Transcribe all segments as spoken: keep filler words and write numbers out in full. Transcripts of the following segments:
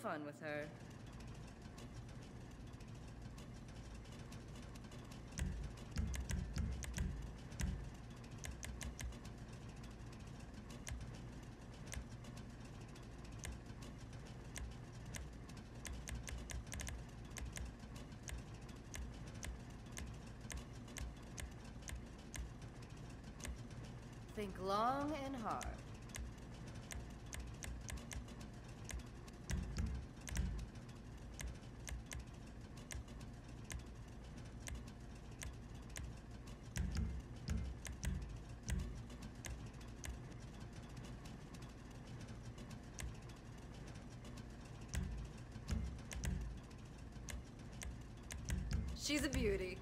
fun with her. Think long and hard. She's a beauty.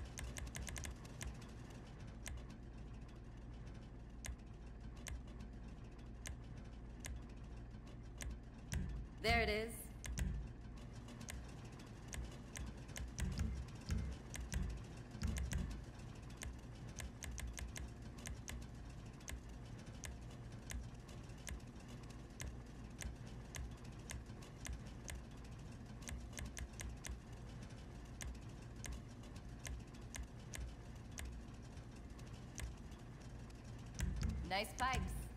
There it is. Nice pipes.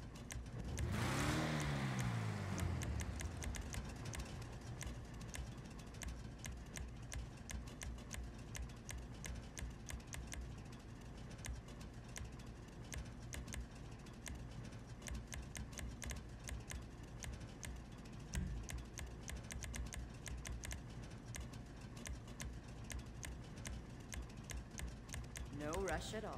No rush at all.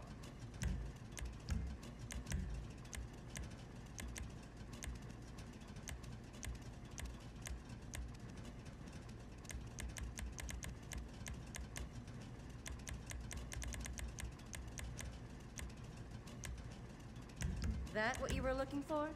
That what you were looking for?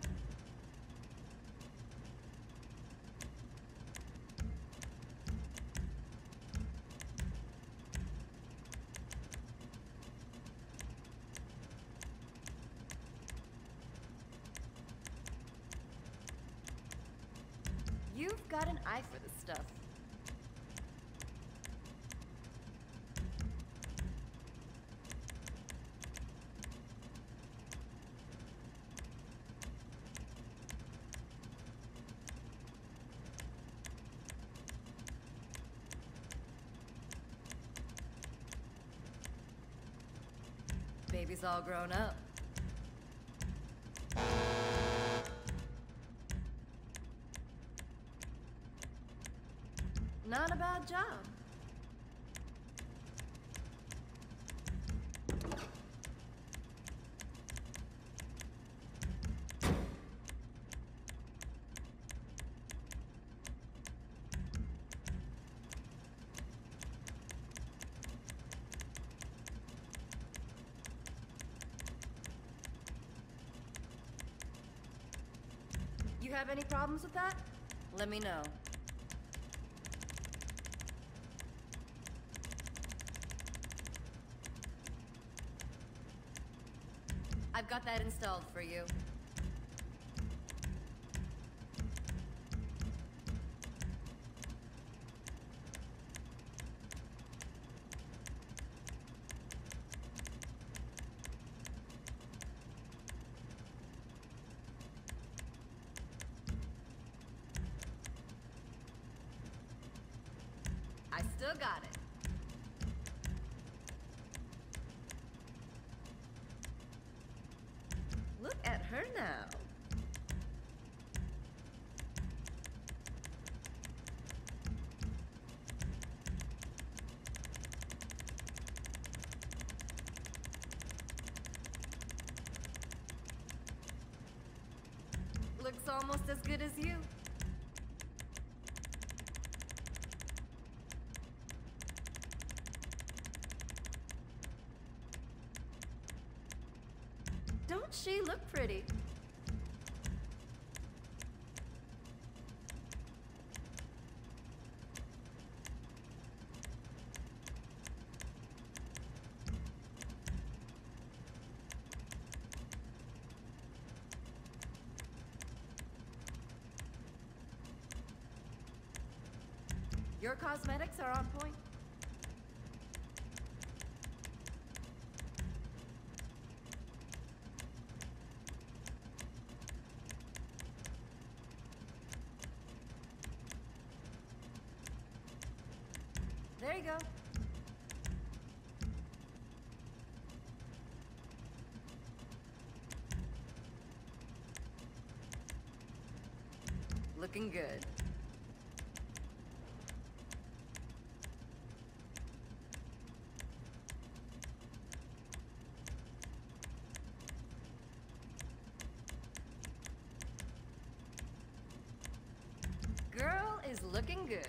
You've got an eye for this stuff. Baby's all grown up. Not a bad job. You have any problems with that? Let me know. I've got that installed for you. I still got it. Look at her now. Looks almost as good as you. Don't she look pretty? Your cosmetics are on point. There you go. Looking good. Girl is looking good.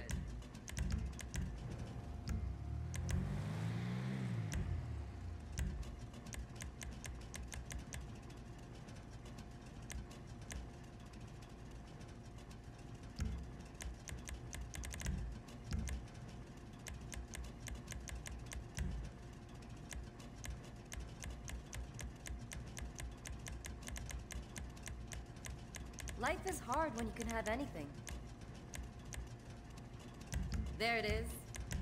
Life is hard when you can have anything. There it is.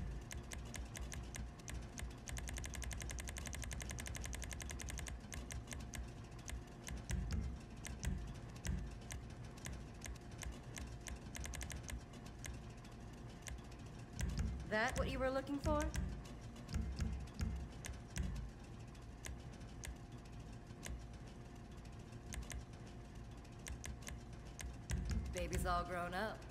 That what you were looking for? Baby's all grown up.